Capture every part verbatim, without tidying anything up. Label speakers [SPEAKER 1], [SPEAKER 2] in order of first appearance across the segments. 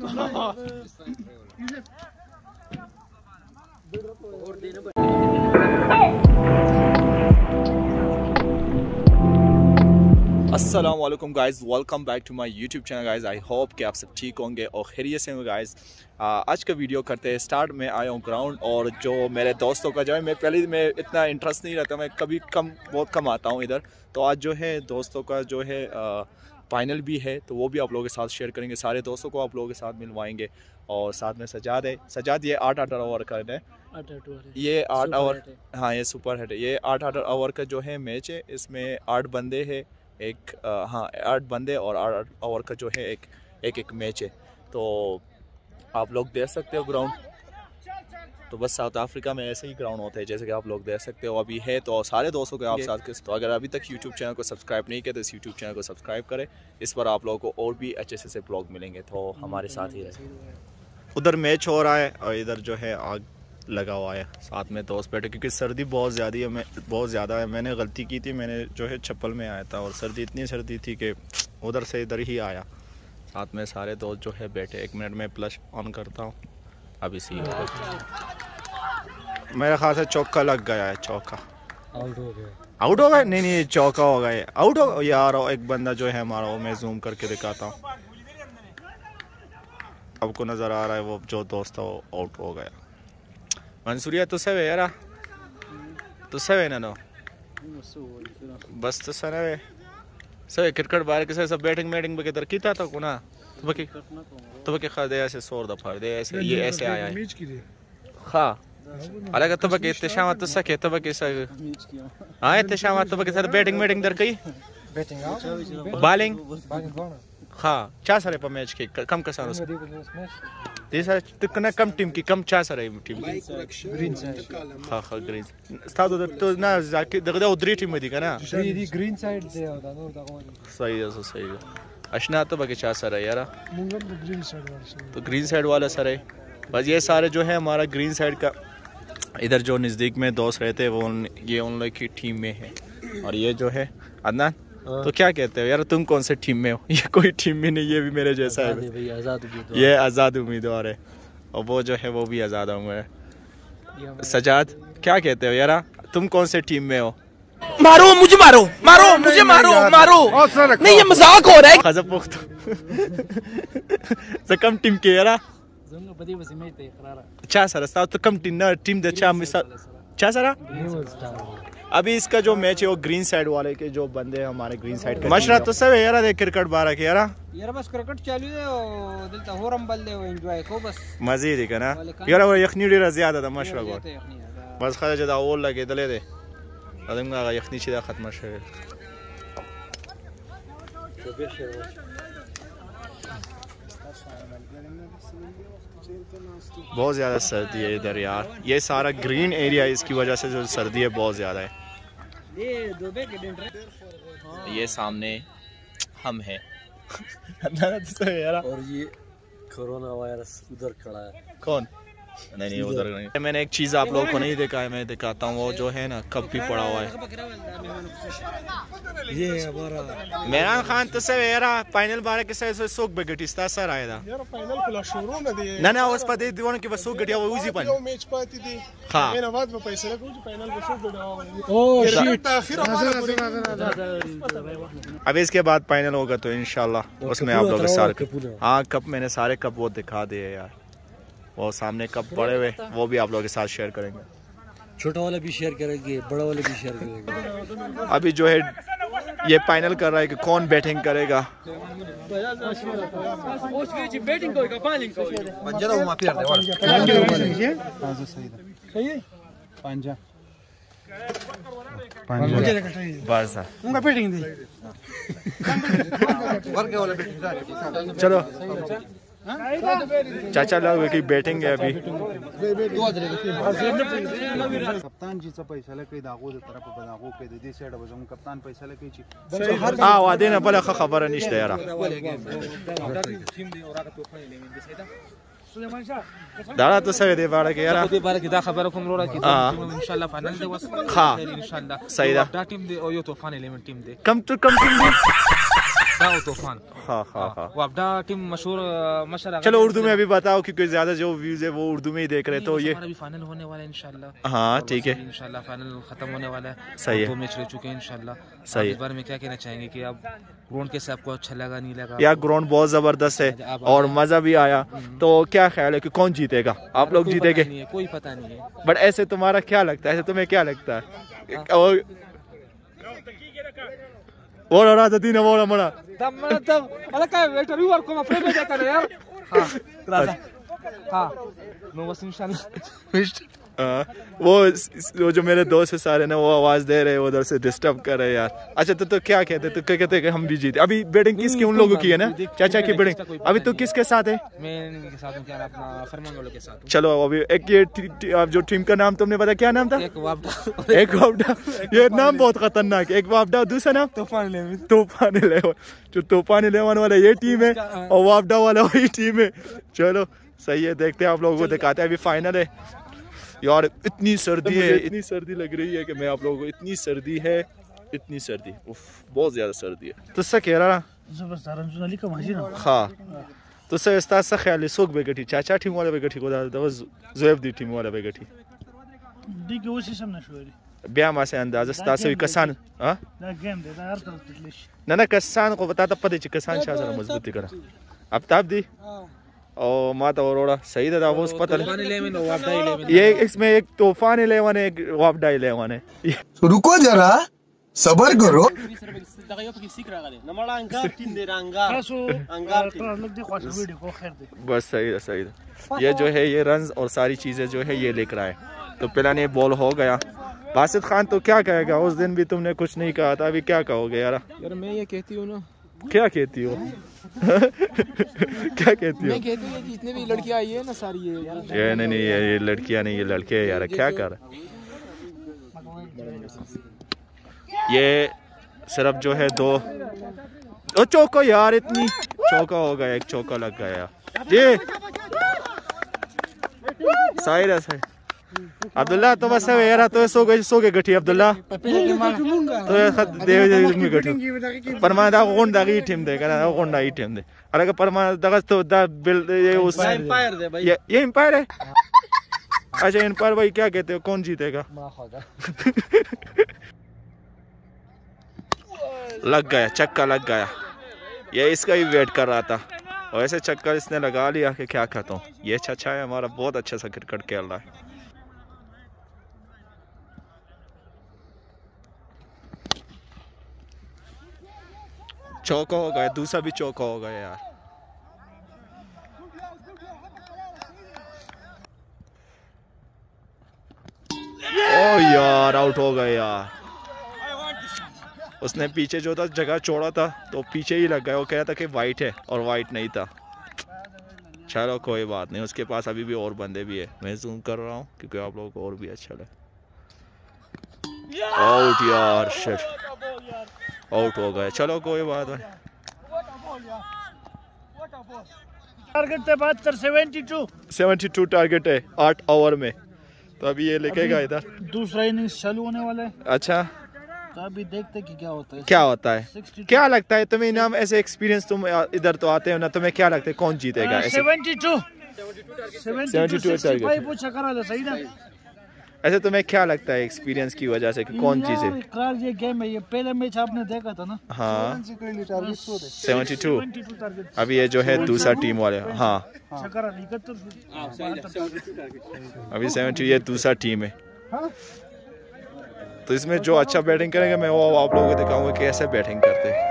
[SPEAKER 1] अस्सलाम वालेकुम guys, welcome back to my YouTube channel guys. I hope कि आप सब ठीक होंगे और खैरियत से होंगे गाइज़। आज का वीडियो करते हैं स्टार्ट में आया हूँ ग्राउंड, और जो मेरे दोस्तों का जो है, मैं पहले में इतना इंटरेस्ट नहीं रहता, मैं कभी कम बहुत कम आता हूँ इधर। तो आज जो है दोस्तों का जो है फाइनल भी है, तो वो भी आप लोगों के साथ शेयर करेंगे। सारे दोस्तों को आप लोगों के साथ मिलवाएंगे, और साथ में सजाद है। सजाद ये आठ आठ ओवर का है, ये आठ ओवर, हाँ ये सुपर हिट है। ये आठ आठ ओवर का जो है मैच है, इसमें आठ बंदे हैं, एक आ, हाँ आठ बंदे और आठ ओवर का जो है एक एक एक मैच है। तो आप लोग देख सकते हो ग्राउंड, तो बस साउथ अफ्रीका में ऐसे ही ग्राउंड होते हैं जैसे कि आप लोग देख सकते हो अभी है। तो सारे दोस्तों के आप साथ के, तो अगर अभी तक यूट्यूब चैनल को सब्सक्राइब नहीं किया तो इस यूट्यूब चैनल को सब्सक्राइब करें। इस पर आप लोगों को और भी अच्छे से ब्लॉग मिलेंगे, तो हमारे साथ ही रहे। उधर मैच हो रहा है और इधर जो है आग लगा हुआ है, साथ में दोस्त बैठे, क्योंकि सर्दी बहुत ज़्यादा है। मैं बहुत ज़्यादा है, मैंने गलती की थी, मैंने जो है चप्पल में आया था और सर्दी इतनी सर्दी थी कि उधर से इधर ही आया। साथ में सारे दोस्त जो है बैठे। एक मिनट में प्लस ऑन करता हूँ। अब इसी मेरे ख्याल से चौका लग गया है। चौका आउट हो गया, आउट हो गया नहीं नहीं चौका हो गया, आउट हो यार। एक बंदा जो है हमारा, वो मैं जूम करके दिखाता हूँ, आपको नज़र आ रहा है, वो जो दोस्त था वो आउट हो गया। मंसूरिया तो सवे यारा, तो सवे ना नो बस तो सवे सवे क्रिकेट बारे के सब बैटिंग मैटिंग बके तरकी था तो कोना तो बके तो बके खादे ऐसे सोर दफा दे ऐसे ये ऐसे आया है हाँ अलग तो बके इत्तेशाम तो सके तो बके सर हाँ इत्तेशाम तो बके सर बैटिंग मैटिंग दर कई बैटिंग बॉलिंग हाँ चार सारे पर मैच के कम कसान तीसरा तो कना कम टीम की कम चार सारे टीम ग्रीन साइड हाँ हाँ ग्रीन स्टार्ट उधर तो ना जाके देखो उधर टीम में दिखा ना ग्रीन साइड दे होता ना उधर सही है सही है अशना तो बाकी चार सारे यार ग्रीन साइड वाला तो ग्रीन साइड वाला सारे बस ये सारे जो है हमारा ग्रीन साइड का इधर जो नज़दीक में दोस्त रहते हैं वो ये उन लोग की टीम में है। और ये जो है अदनान तो क्या कहते हो यार, तुम कौन से टीम में हो? ये कोई टीम में नहीं, ये भी मेरे जैसा है, ये आज़ाद उम्मीदवार है, और वो जो है वो भी आज़ाद उम्मीदवार है। सजाद क्या कहते हो यार, तुम कौन से टीम में हो?
[SPEAKER 2] मारो मुझे, मारो मारो मुझे, मारो मारो नहीं, ये मजाक हो रहा है।
[SPEAKER 1] खजब पुख्त से कम टीम के यार अच्छा सर तो कम टीम ना टीम दे अच्छा अच्छा सर। अभी इसका जो मैच है वो ग्रीन साइड वाले के जो बंदे हैं हमारे ग्रीन साइड के मशरा तो सब है यार देख क्रिकेट बारह के यार
[SPEAKER 3] यार बस क्रिकेट चालू है और दिल तो हो रंबल दे वो एंजॉय को बस
[SPEAKER 1] मजे ही ना यार। वो यखनी डेरा ज्यादा था मशरा को बस खा जदा और लगे दले दे अदंगा यखनी सीधा खत्म शे। बहुत ज़्यादा सर्दी है इधर यार, ये सारा ग्रीन एरिया है, इसकी वजह से जो सर्दी है बहुत ज़्यादा है। ये सामने हम हैं
[SPEAKER 4] और ये कोरोना वायरस उधर खड़ा है।
[SPEAKER 1] कौन? नहीं नहीं उधर नहीं। मैंने एक चीज़ आप लोगों को नहीं देखा है, मैं दिखाता हूँ। वो जो है ना कप भी पड़ा हुआ है,
[SPEAKER 4] ये हमारा
[SPEAKER 1] मेरा खान तो सर यार फाइनल बारे के सर सोक बगटिस्ता सर आया था
[SPEAKER 5] यार फाइनल खुला शुरू ना दे
[SPEAKER 1] ना ना उस पर दे दीवान के बस सोक गटिया वो उसी पर
[SPEAKER 5] मैच पाती थी।
[SPEAKER 1] हां
[SPEAKER 5] मैंने बाद में पैसे लगा जो फाइनल में सोक गटिया
[SPEAKER 4] ओ
[SPEAKER 5] शिट आखिर
[SPEAKER 1] अब इसके बाद फाइनल होगा तो इंशाल्लाह उसमें आप लोग के साथ हाँ कप मैंने सारे कप वो दिखा दिए यार, वो सामने कप पड़े हुए वो भी आप लोगों के साथ शेयर करेंगे।
[SPEAKER 4] छोटा वाला भी शेयर करेंगे, बड़ा वाला भी शेयर करेंगे।
[SPEAKER 1] अभी जो है ये फाइनल कर रहा है कि कौन बैटिंग करेगा। चलो चाचा लोग की बैटिंग है अभी।
[SPEAKER 6] कप्तान जी पैसा काही दाखवू तरफ दाखवू काही दे साइड बजून कप्तान पैसा काही
[SPEAKER 1] हाँ वादे ना भला खबर नहीं यार दाड़ा तो सही दे बाड़ा के यार
[SPEAKER 3] दे बाड़ा की दा खबर को रोरा की इंशाल्लाह फाइनल दे वस हां इंशाल्लाह
[SPEAKER 1] सही दा
[SPEAKER 3] टीम दे और यो तो फाइनल एलिमेंट टीम दे
[SPEAKER 1] कम टू कम टीम दे
[SPEAKER 7] वापडा और तूफान।
[SPEAKER 1] हाँ हाँ हाँ।
[SPEAKER 7] वापडा टीम मशहूर मशहूर।
[SPEAKER 1] चलो उर्दू में अभी बताओ क्योंकि ज्यादा जो व्यूज है वो उर्दू में ही देख रहे तो ये
[SPEAKER 7] अभी फाइनल होने वाला है इंशाल्लाह।
[SPEAKER 1] हाँ ठीक है
[SPEAKER 7] इंशाल्लाह फाइनल खत्म होने वाला है।
[SPEAKER 1] सही है।
[SPEAKER 7] दो मैच रह चुके हैं इंशाल्लाह।
[SPEAKER 1] सही है।
[SPEAKER 7] इस बारे में क्या कहना चाहेंगे कि अब ग्राउंड कैसे आपको अच्छा लगा नहीं लगा?
[SPEAKER 1] यार ग्राउंड बहुत जबरदस्त है और मजा भी आया। तो क्या ख्याल है कि कौन जीतेगा? आप लोग जीतेंगे?
[SPEAKER 7] कोई पता नहीं है।
[SPEAKER 1] बट ऐसे तुम्हारा क्या लगता है? ऐसे तुम्हें क्या लगता है? और और रहा था तीन और हमारा
[SPEAKER 3] तब मैं तब अरे क्या वेटर भी वर्क को मैं प्रेम देता है यार। हाँ राजा हाँ नो बस इंशाल्लाह।
[SPEAKER 1] आ, वो वो जो मेरे दोस्त है सारे ना वो आवाज दे रहे उधर से डिस्टर्ब कर रहे यार। अच्छा तो तो क्या कहते तो क्या कहते हैं कि हम भी जीते? अभी बैटिंग किसकी उन लोगों की है ना? चाचा की बैटिंग। अभी तो किसके साथ है?
[SPEAKER 7] मैं के साथ हूं क्या अपना फरमान वालों के साथ हूं।
[SPEAKER 1] चलो अभी एक ये आप जो टीम का नाम तुमने बताया क्या नाम था?
[SPEAKER 7] एक वापडा।
[SPEAKER 1] एक वापडा। ये नाम बहुत खतरनाक है। एक वापडा दूसरा नाम
[SPEAKER 3] तूफान ले
[SPEAKER 1] तूफान इलेवन। जो तूफान इलेवन वाला ये टीम है और वापडा वाला वही टीम है। चलो सही है देखते हैं आप लोगों को दिखाते हैं। अभी फाइनल है यार। इतनी सर्दी है इतनी सर्दी लग रही है कि मैं आप लोगों को इतनी सर्दी है इतनी सर्दी उफ बहुत ज्यादा सर्दी है। तो सा कह रहा हाँ तो सा इस्ता सा ख्याल है सोक बेगठी चाचा टीम वाला बेगठी को दादा ज़ोएब दी टीम वाला बेगठी
[SPEAKER 8] दी के उसी सब नशोरी
[SPEAKER 1] ब्या मा से अंदाज़ इस्ता से कसान हाँ
[SPEAKER 8] ना गेम दे यार तो तकलीफ
[SPEAKER 1] ना ना कसान को बता तब पता कसान शाह जरा मजबूती करा अब ताब दी और माता अरोड़ा सही था वो पता नहीं। ये इसमें एक तूफान इलेवन है एक वापडा इलेवन है।
[SPEAKER 2] रुको जरा सबर करो।
[SPEAKER 1] बस सही है सही है। ये जो है ये रन और सारी चीजें जो है ये लेकर आए। तो पहला ये बॉल हो गया। बासित खान तो क्या कहेगा? उस दिन भी तुमने कुछ नहीं कहा था अभी क्या कहोगे यार?
[SPEAKER 3] यार मैं ये कहती हूँ ना।
[SPEAKER 1] क्या कहती हो? क्या कहती हो?
[SPEAKER 3] मैं कहती हूँ जितने भी लड़कियां आई है ना सारी ये
[SPEAKER 1] ये नहीं नहीं ये, ये लड़कियां नहीं ये लड़के हैं यार। क्या कर ये सिर्फ जो है दो ओ चौका यार इतनी चौका हो गया। एक चौका लग गया जी। सही है सही। अब्दुल्ला तो बस है यार तो सो गए सो गए गठी अब्दुल्ला तो खत दे में गठी परमा दा कोन दा की टीम दे करा कोन दा की टीम दे अरे का परमा दा तो दा बिल ये उस
[SPEAKER 3] एम्पायर दे भाई।
[SPEAKER 1] ये ये एम्पायर है। अच्छा एम्पायर भाई क्या कहते हो कौन जीतेगा? लग गया चक्का लग गया। ये इसका ही वेट कर रहा था और ऐसे चक्का इसने लगा लिया कि क्या कहता हूँ। ये चाचा है हमारा बहुत अच्छा सा क्रिकेट खेल रहा है। चौका हो गया दूसरा भी चौका हो गया यार। ओ यार आउट हो गया यार। उसने पीछे जो था जगह छोड़ा था तो पीछे ही लग गया। वो कह रहा था कि वाइट है और वाइट नहीं था। चलो कोई बात नहीं। उसके पास अभी भी और बंदे भी है। मैं जूम कर रहा हूँ क्योंकि आप लोगों को और भी अच्छा लगे। आउट यार शिट आउट हो गए। चलो कोई बात नहीं।
[SPEAKER 8] टारगेट पे बात कर
[SPEAKER 1] बहत्तर टारगेट है आठ ओवर में। तो अभी ये लेकेगा इधर।
[SPEAKER 8] दूसरा इनिंग्स चालू होने वाला है।
[SPEAKER 1] अच्छा
[SPEAKER 8] तो अभी देखते कि क्या होता है।
[SPEAKER 1] क्या होता है क्या लगता है तुम्हें इनाम? ऐसे एक्सपीरियंस तुम इधर तो आते हो ना तुम्हें क्या लगता है कौन जीतेगा? ऐसे तुम्हें क्या लगता है एक्सपीरियंस की वजह से कि कौन चीज है?
[SPEAKER 8] ये गेम है। ये पहले मैच आपने देखा था ना।
[SPEAKER 1] हाँ बहत्तर। अभी ये जो है दूसरा टीम वाले हाँ अभी सत्तर ये दूसरा टीम है। तो इसमें जो अच्छा बैटिंग करेंगे मैं वो आप लोगों को दिखाऊंगा कि कैसे बैटिंग करते हैं।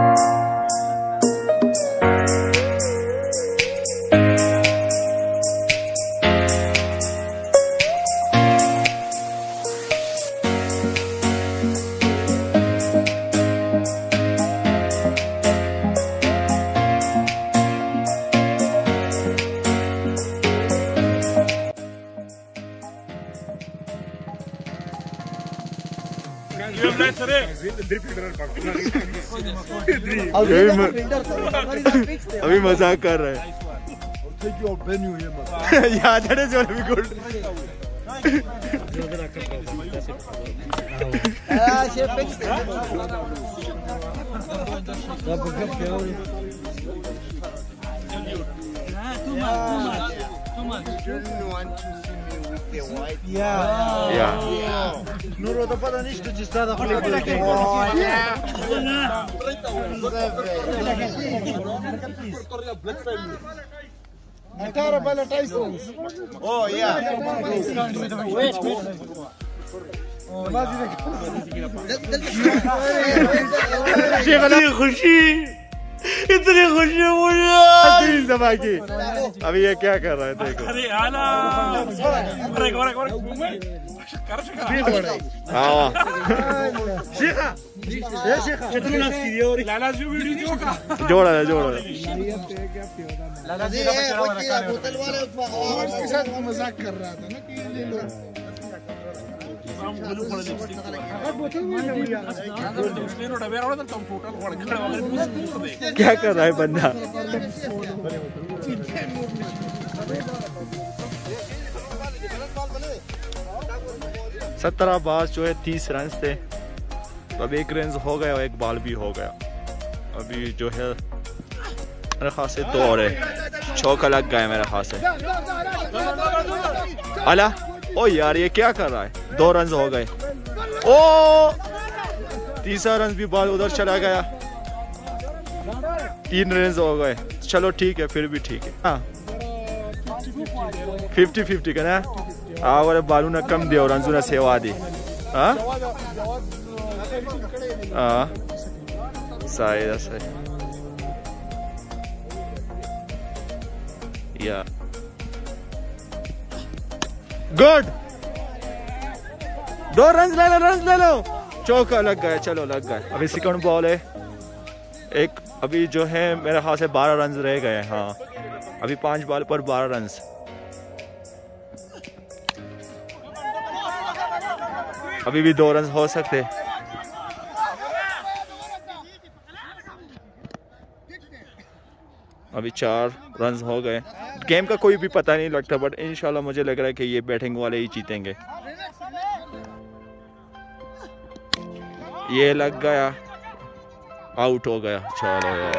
[SPEAKER 1] अभी मजाक कर रहे हैं।
[SPEAKER 8] Nuro da pata nici ce sta da flip. Atara bala Tyson. Oh yeah. Wait, wait.
[SPEAKER 1] इतनी खुशी इतनी खुशी मुझे अभी ये क्या कर रहा है देखो जोड़ा है जोड़ा है
[SPEAKER 5] मजाक कर रहा था ना कि ले लो
[SPEAKER 1] क्या कर रहा है बंदा सत्रह बार जो है तीस रन थे तो अब एक रन हो गया और एक बॉल भी हो गया अभी जो है मेरे ख्याल से दो और है चौका लग गया मेरे ख्याल से अला ओ यार ये क्या कर रहा है दो रन हो गए ओ तीसरा रन भी बॉल उधर चला गया तीन रन हो गए चलो ठीक है फिर भी ठीक है हाँ फिफ्टी फिफ्टी का ना आवर बालू ना कम दे रन ना सेवा दी हाँ हाँ सही सही या गुड दो रन ले लो रन ले लो चौका लग गया चलो लग गया अभी सेकंड बॉल है एक अभी जो है मेरे हाथ से बारह रन रह गए हाँ अभी पांच बॉल पर बारह रन अभी भी दो रन हो सकते अभी चार रन हो गए गेम का कोई भी पता नहीं लगता बट इंशाल्लाह मुझे लग रहा है कि ये बैटिंग वाले ही जीतेंगे ये लग गया आउट हो गया चलो यार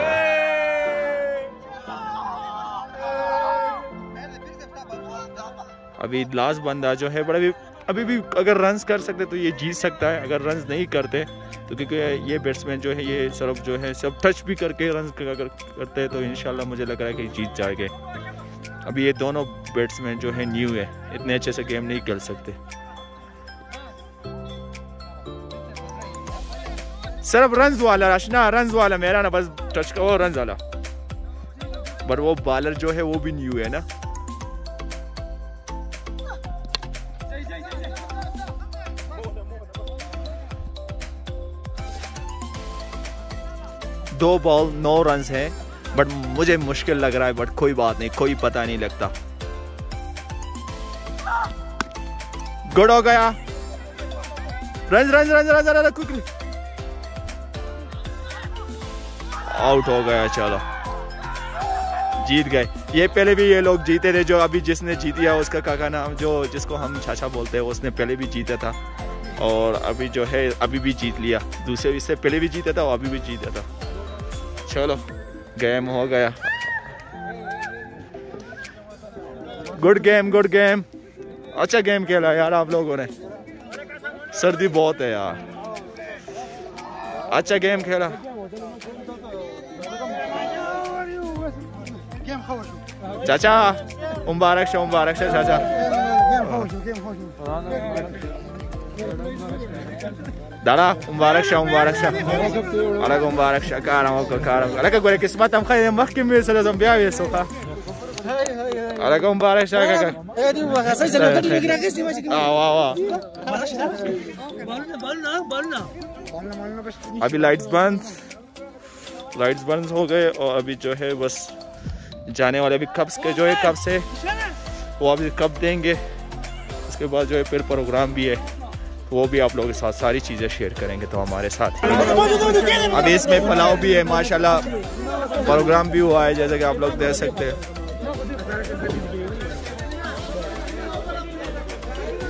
[SPEAKER 1] अभी लास्ट बंदा जो है बड़ा भी अभी भी अगर रन्स कर सकते तो ये जीत सकता है अगर रन्स नहीं करते तो क्योंकि ये बैट्समैन जो है ये सिर्फ जो है सब टच भी करके रन अगर करते हैं तो इंशाल्लाह मुझे लग रहा है कि जीत जाएंगे अभी ये दोनों बैट्समैन जो है न्यू है इतने अच्छे से गेम नहीं खेल सकते सिर्फ रन्स वाला रशना रन्स वाला मेरा ना बस टच का वो रन्स वाला पर वो बॉलर जो है वो भी न्यू है ना दो बॉल नौ रन्स हैं बट मुझे मुश्किल लग रहा है बट कोई बात नहीं कोई पता नहीं लगता गुड हो गया run run run run run quickly out हो गया चलो जीत गए ये पहले भी ये लोग जीते थे जो अभी जिसने जीतिया उसका काका नाम जो जिसको हम चाचा बोलते हैं उसने पहले भी जीता था और अभी जो है अभी भी जीत लिया दूसरे इससे पहले भी जीता था और अभी भी जीता था चलो गेम हो गया गुड गेम गुड गेम अच्छा गेम खेला यार आप लोगों ने सर्दी बहुत है यार अच्छा गेम खेला चाचा मुबारक शो मुबारक शो चाचा दादा मुबारक शो मुबारक शो अलग मुबारक शो कारम को कारम अलग गोरे किस्मत हम खैर मखकि में सला जम बिया ये सोखा अलग मुबारक शो का ए दी वो सही चलो तो लेके रखे सी मच आ वाह वाह अभी लाइट्स बंद लाइट्स बंद हो गए और अभी जो है बस जाने वाले अभी कब्स के जो है कब से वो अभी कब देंगे उसके बाद जो है फिर प्रोग्राम भी है वो भी आप लोगों के साथ सारी चीज़ें शेयर करेंगे तो हमारे साथ अभी इसमें पुलाव भी है माशाल्लाह प्रोग्राम भी हुआ है जैसे कि आप लोग देख सकते हैं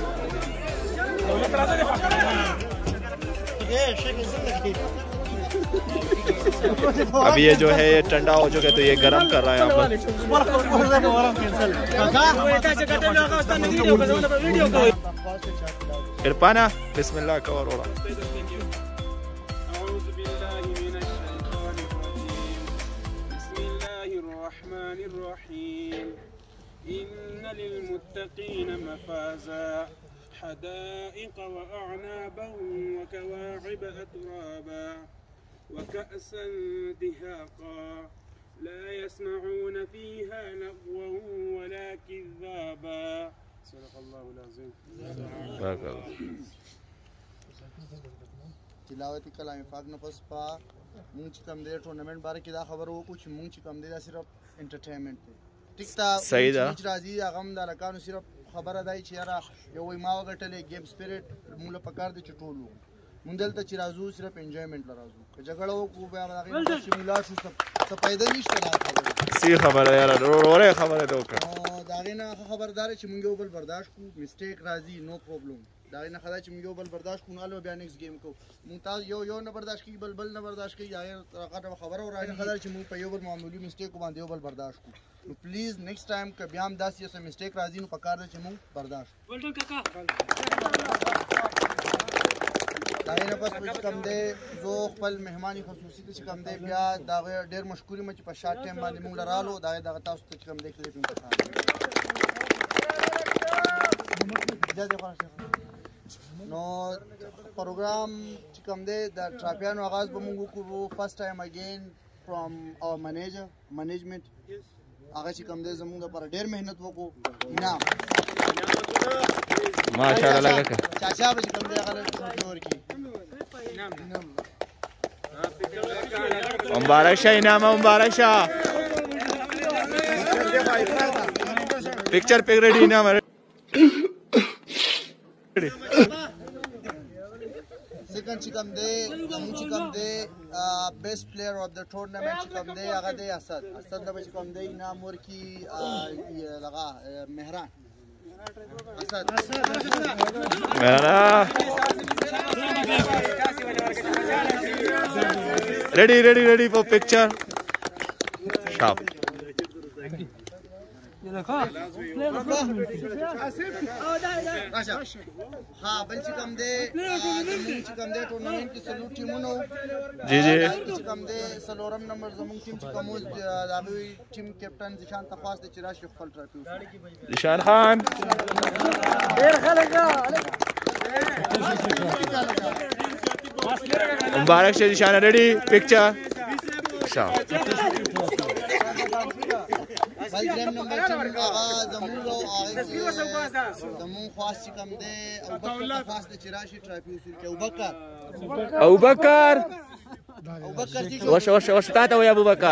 [SPEAKER 1] अभी ये जो है ये ठंडा हो चुका है तो ये गरम कर रहा है यहाँ पर। इरफाना बिस्मिल्लाह कवर हो रहा।
[SPEAKER 9] إن للمتقين مفازا حدائق وأعنابا وكواعب أترابا وكأسا دهاقا لا يسمعون فيها لغوا ولا كذابا صدق الله العظيم.
[SPEAKER 8] तिलावती कलाम फाक न पस पा मुंह चिकम दे टूर्नामेंट बारे की दा खबर हो कुछ मुंह चिकम दे सिर्फ एंटरटेनमेंट पे टिकता
[SPEAKER 1] सही दा
[SPEAKER 8] राजी आगम दा लकानो सिर्फ खबर अदाई चियारा यो वही माव गटले गेम स्पिरिट मूल पकार दे चटोलू मुंदल त चिराजू सिर्फ एंजॉयमेंट ला राजू जगड़ो को बे आगे शिमला शु सब सब पैदा निश्चित ना खबर
[SPEAKER 1] सी खबर है यार रो रो रे खबर है तो का
[SPEAKER 8] दागे ना खबरदार छि मुंगे ऊपर बर्दाश्त को मिस्टेक राजी नो प्रॉब्लम दागे ना खदा छि मुंगे ऊपर बर्दाश्त को नालो बया नेक्स्ट गेम को मुमताज यो यो न बर्दाश्त की बल बल न बर्दाश्त की आए रका खबर हो रहा है खदा छि मुंग पे ऊपर मामूली मिस्टेक को बांधे ऊपर बर्दाश्त को तो प्लीज नेक्स्ट टाइम का ब्याम दस ये से मिस्टेक राजी नु पकार दे छि मुंग बर्दाश्त वेल काका दागे ना बस कुछ कम दे जो खपल मेहमानी खसूसी च कम दे ब्या दागे ढेर मशकूरी मच पर शार्ट टाइम बांधे मुंग लरालो दागे दागा तास च कम देख ले तुम नो प्रोग्राम चिकम दे द ट्रापियानो आगाज बमुंगु को first time again from our manager management आगा चिकम दे जमुंग पर ढेर मेहनत वो को इनाम
[SPEAKER 1] माशाल्लाह लगा के
[SPEAKER 8] चाचा बे चिकम दे आगा और की इनाम
[SPEAKER 1] Mubarak Shah Inam Mubarak Shah picture pic ready Inam
[SPEAKER 8] second चिकम दे हम चिकम दे best player of the tournament चिकम दे आगा दे असद असद दबे चिकम दे इनाम और की ये लगा Mehran Asad
[SPEAKER 1] Mehran ready ready ready for picture शाप
[SPEAKER 8] हाँ बल्कि कम दे कम दे टूर्नामेंट की सलूट टीमों
[SPEAKER 1] जी जी
[SPEAKER 8] कम दे सलोरम नंबर जमुन टीम कमोज दाबी टीम कैप्टन जिशान तफास दे चिराश फल ट्रैफिक
[SPEAKER 1] जिशान खान मुबारक से जिशान रेडी पिक्चर शाप
[SPEAKER 8] गेम नंबर टीम आगा जमुन लो आगे जमुन खास चिकम दे अबुबकर खास दे चिराशी ट्रैफिक उसूल के अबुबकर
[SPEAKER 1] अबुबकर
[SPEAKER 8] अबुबकर जी
[SPEAKER 1] वश वश वश ताता हो अबुबकर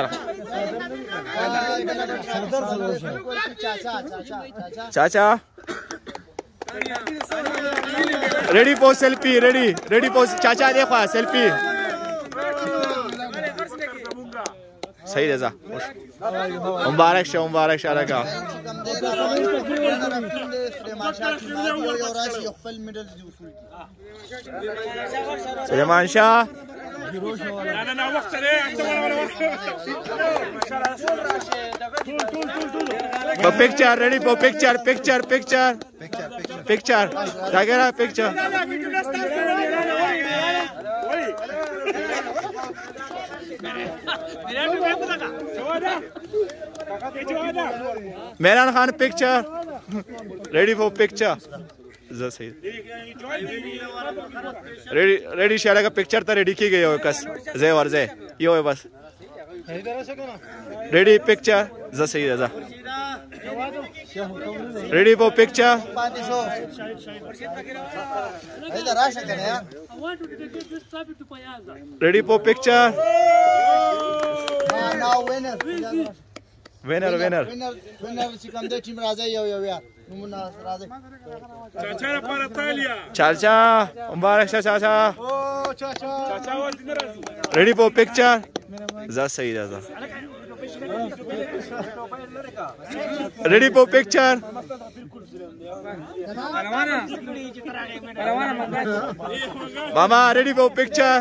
[SPEAKER 8] चाचा चाचा
[SPEAKER 1] चाचा ready for selfie ready ready for चाचा देखो सेल्फी सही रजा मुबारक शाह मुबारक शाह लगा Suleman Shah picture ready for picture picture picture picture जागेरा picture Mehran Khan picture ready for picture ready ready Shera का पिक्चर तो रेडी की गई हो कस जय और जय ये हो बस रेडी पिक्चर जा सही Raza ready for picture ready for picture winner winner
[SPEAKER 8] winner चिकन दे टीम राजा यो यो यार नमुना राजा
[SPEAKER 9] चाचा para Italia
[SPEAKER 1] चाचा मुबारक शाह चाचा
[SPEAKER 8] ओ चाचा
[SPEAKER 9] चाचा वो dinner
[SPEAKER 1] रेडी फॉर पिक्चर जा सही Raza ready for picture Mama, ready for picture?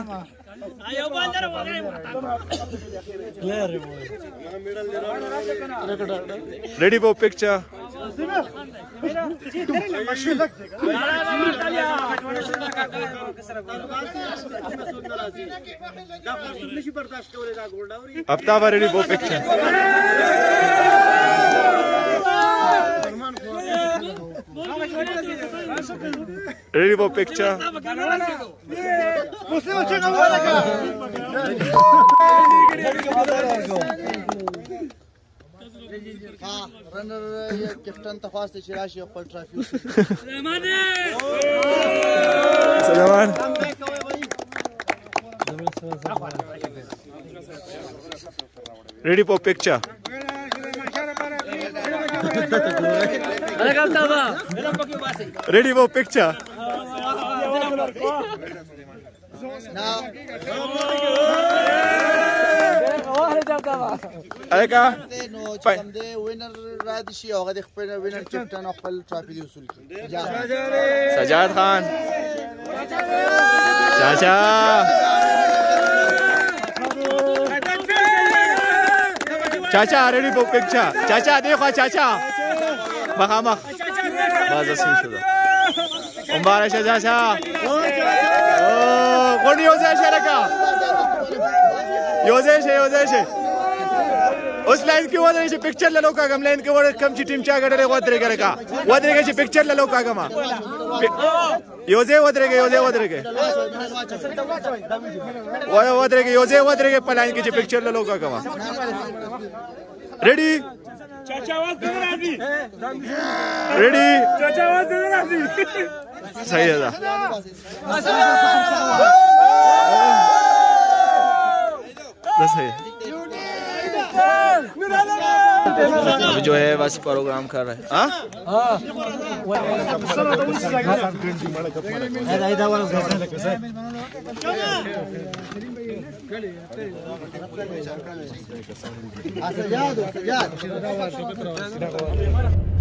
[SPEAKER 1] Ready for picture? Aftaba, ready for picture? Ready for picture?
[SPEAKER 8] हाँ रनर कैप्टन तफास चिराशी ऊपर traffic
[SPEAKER 1] Salman ready for picture? Ready for picture? अरे का
[SPEAKER 8] विनर रादिशी होगा देख पे विनर कैप्टन ऑफ ट्रॉफी दी उसूल की
[SPEAKER 1] सजाद खान चाचा चाचा ready for picture? चाचा देखो चाचा मखामख बाज़ सी शुदा उम्बारा चाचा ओ कौन योज़े शरका योज़े शे योज़े शे उस लाइन की वजह से पिक्चर ले लो का गम लाइन के वो कम ची टीम चा गड़े वदरे करे का वदरे के पिक्चर ले लो का गमा योज़े वदरे के योज़े वदरे के वो वदरे के योज़े वदरे के पलाइन के पिक्चर ले लो का गमा रेडी
[SPEAKER 9] चाचा आवाज दे राजी
[SPEAKER 1] रेडी
[SPEAKER 9] चाचा आवाज दे राजी
[SPEAKER 1] सही है ना सही है अभी जो है बस प्रोग्राम कर रहे हैं हाँ
[SPEAKER 8] सजाद सजाद